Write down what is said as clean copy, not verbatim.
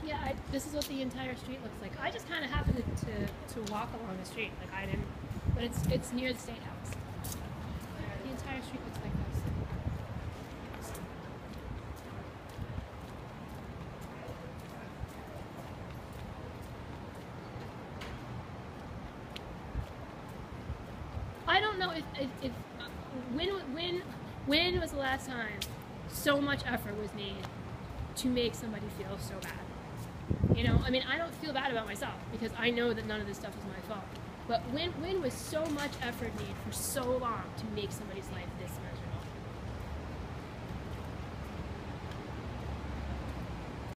Yeah, this is what the entire street looks like. I just kind of happened to walk along the street. Like I didn't, but it's near the State House. The entire street looks like this. I don't know if when was the last time so much effort was made to make somebody feel so bad? You know, I mean, I don't feel bad about myself because I know that none of this stuff is my fault. But when was so much effort made for so long to make somebody's life this miserable?